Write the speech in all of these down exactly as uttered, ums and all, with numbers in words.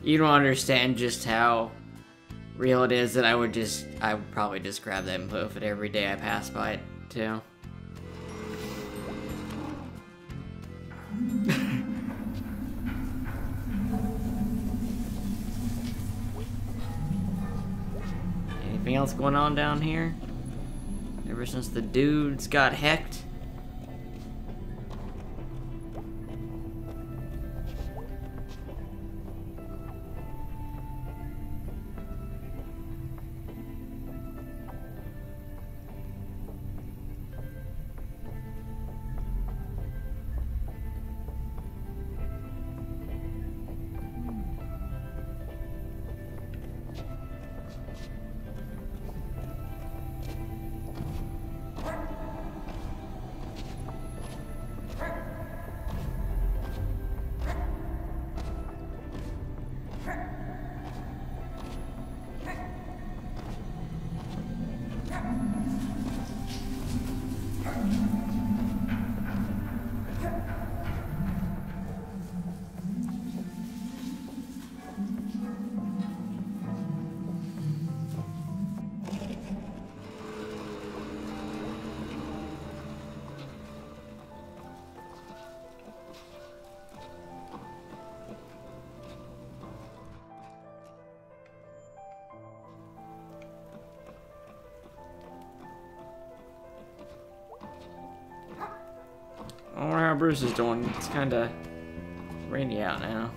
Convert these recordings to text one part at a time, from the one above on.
You don't understand just how real it is that I would just, I would probably just grab that and poof it every day I pass by it, too. Anything else going on down here? Ever since the dudes got hecked? I wonder how Bruce is doing. It's kind of rainy out now.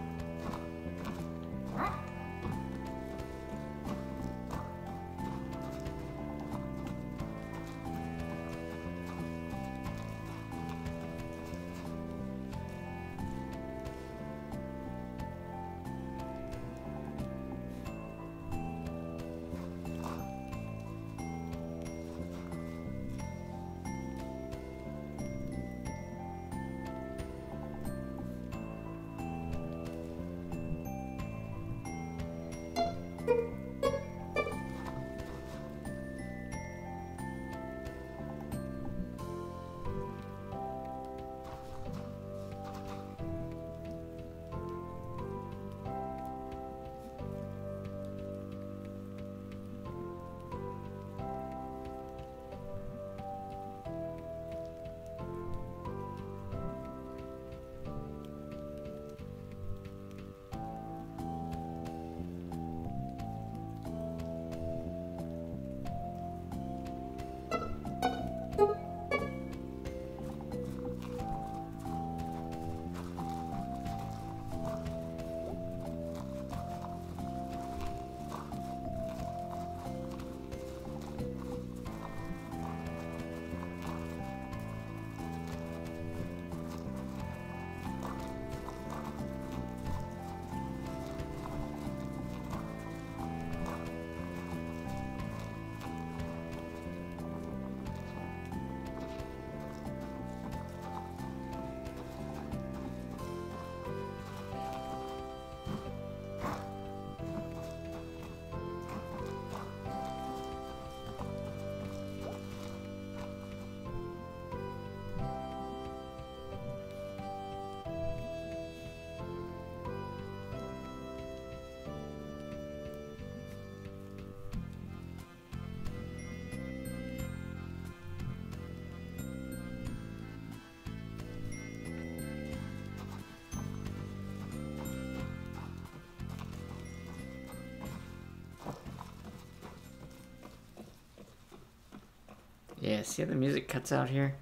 Yeah, see how the music cuts out here?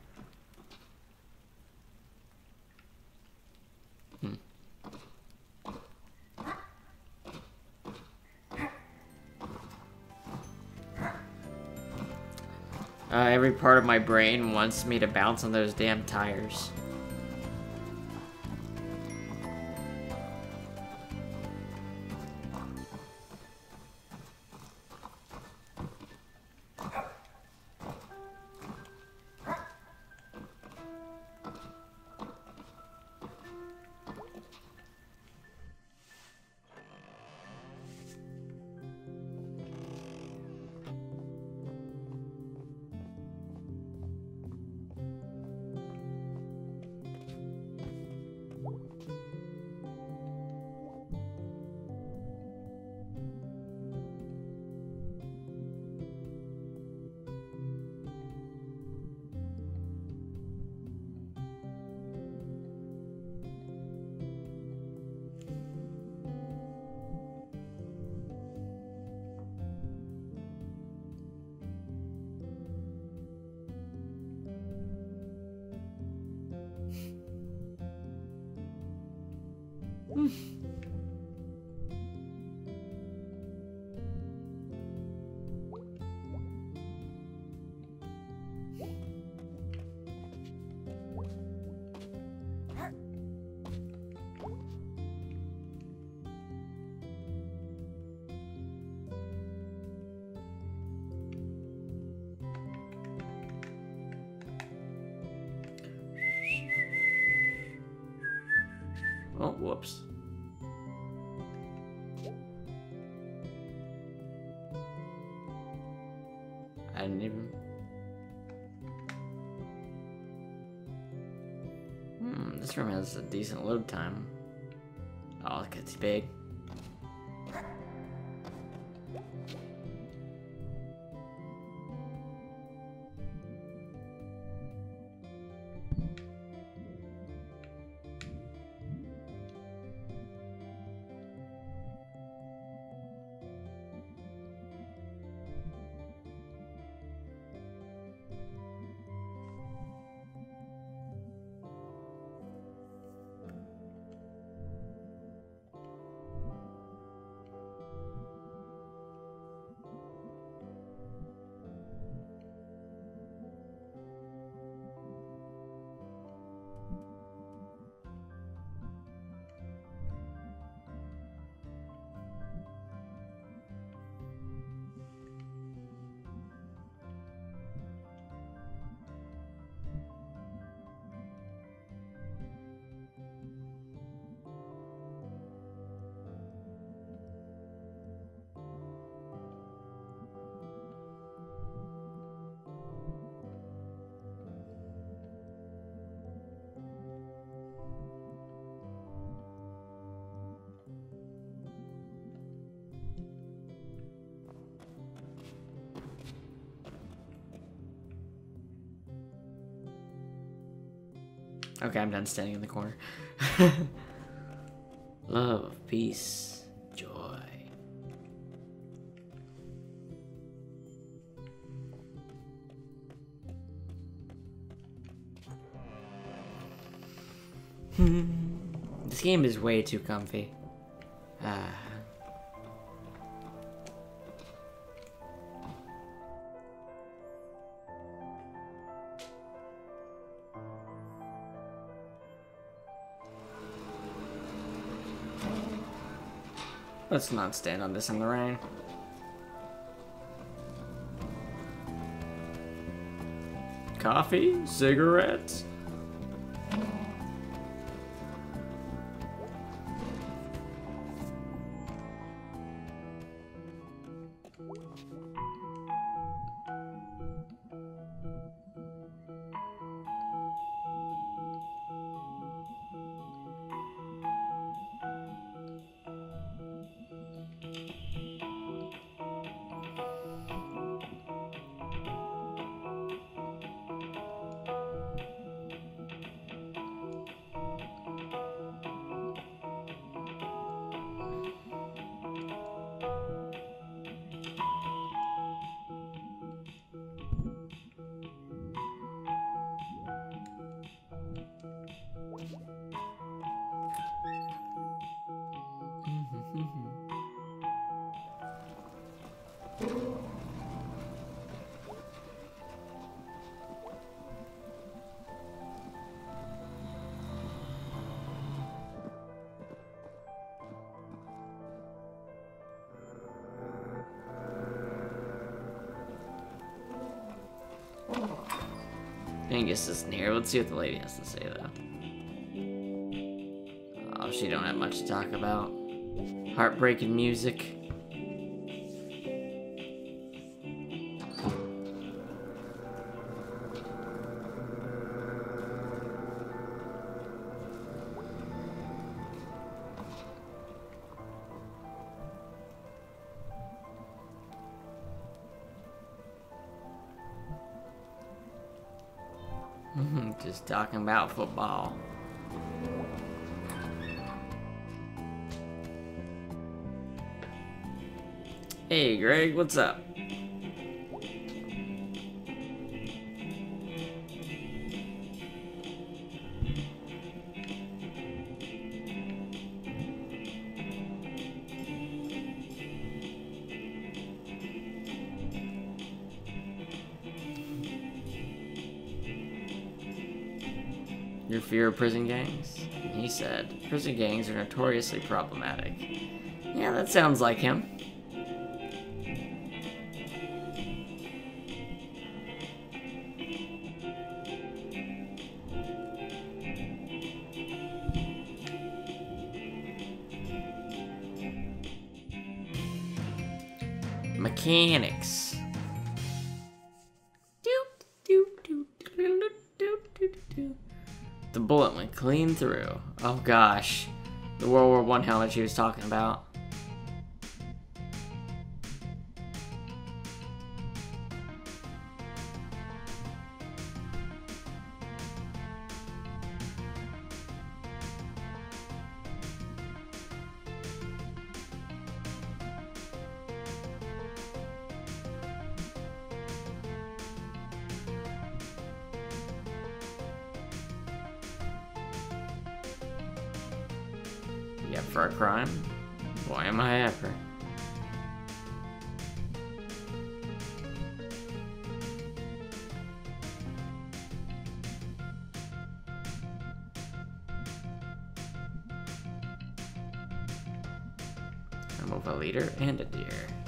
Hmm. Uh, every part of my brain wants me to bounce on those damn tires. Oh, whoops. I didn't even... Hmm, this room has a decent load time. Oh, look, it's big. Okay, I'm done standing in the corner. Love, peace, joy. This game is way too comfy. Ah. Let's not stand on this in the rain. Coffee? Cigarettes? Angus isn't here. Let's see what the lady has to say, though. Oh, she don't have much to talk about. Heartbreaking music. Just talking about football. Hey, Greg, what's up? Your fear of prison gangs? He said, prison gangs are notoriously problematic. Yeah, that sounds like him. Mechanics. The bullet went clean through. Oh gosh. The World War One helmet she was talking about. Yep, for a crime? Boy, am I ever. I'm both a leader and a deer.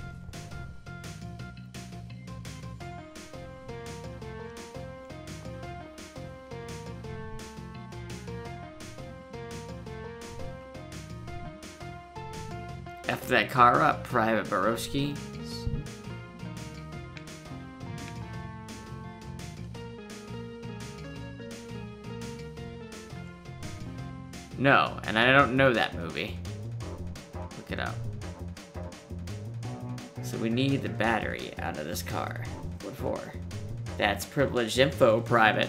F that car up, Private Borowski. No, and I don't know that movie. Look it up. So we need the battery out of this car. What for? That's privileged info, Private.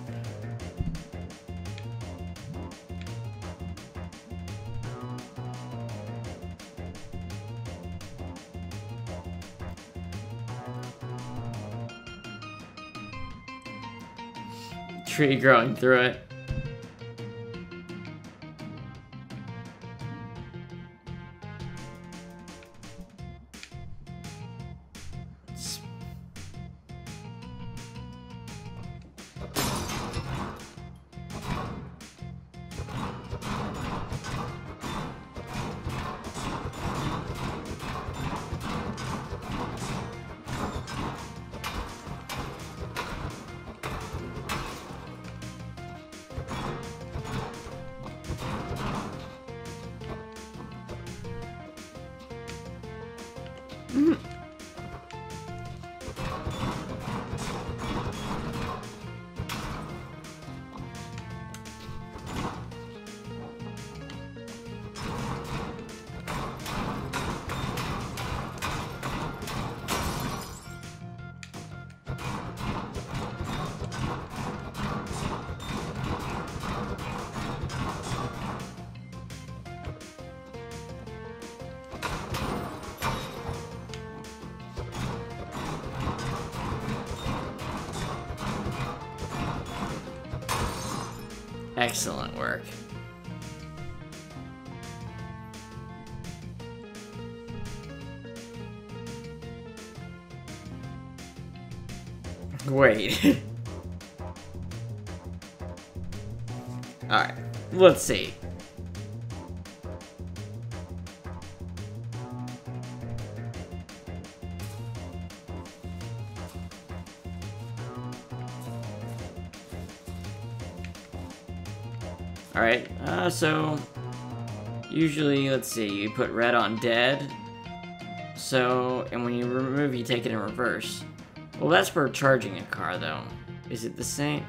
Tree growing through it. Mm. Excellent work. Wait. Alright, let's see. Alright, uh, so usually, let's see, you put red on dead. So, and when you remove, you take it in reverse. Well, that's for charging a car, though. Is it the same?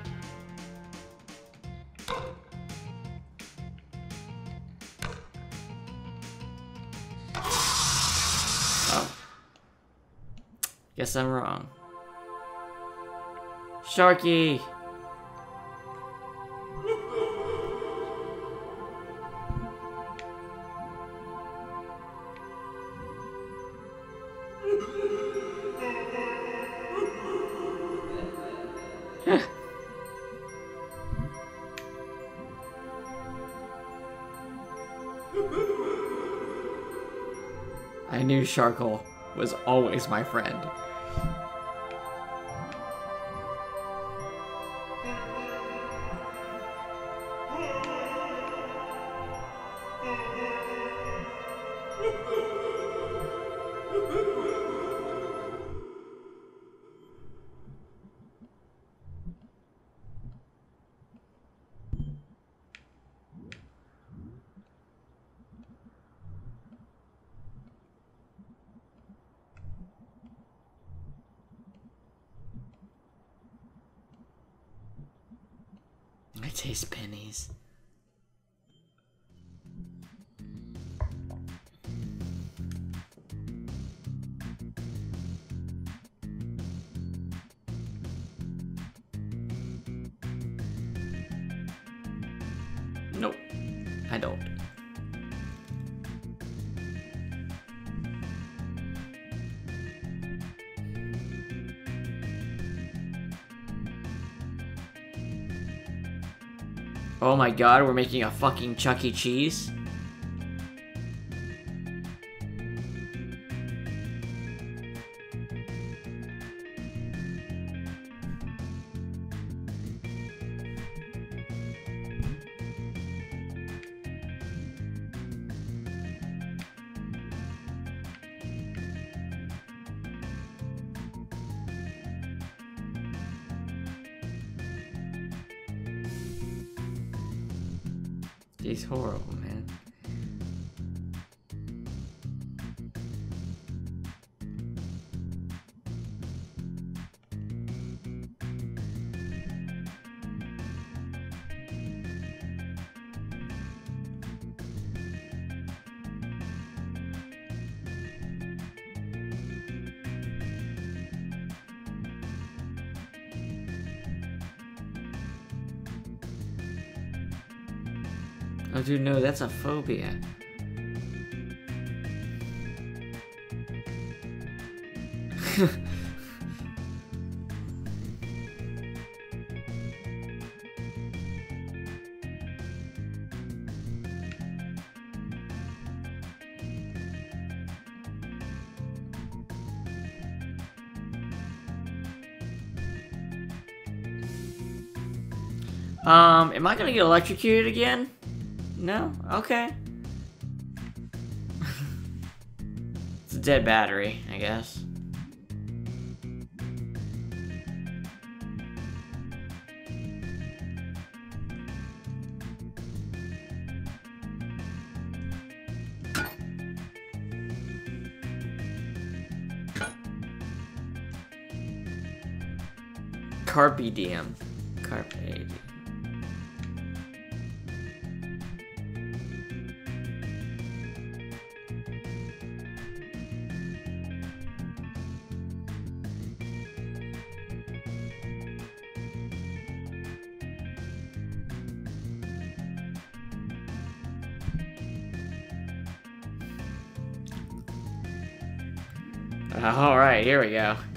Oh. Guess I'm wrong. Sharky! I knew Sharkle was always my friend. I taste pennies. Nope, I don't. Oh my god, we're making a fucking Chuck E. Cheese? He's horrible, man. Oh, dude, no, that's a phobia. um, am I gonna get electrocuted again? No? Okay. It's a dead battery, I guess. Carpe diem. Carpe diem. Alright, here we go.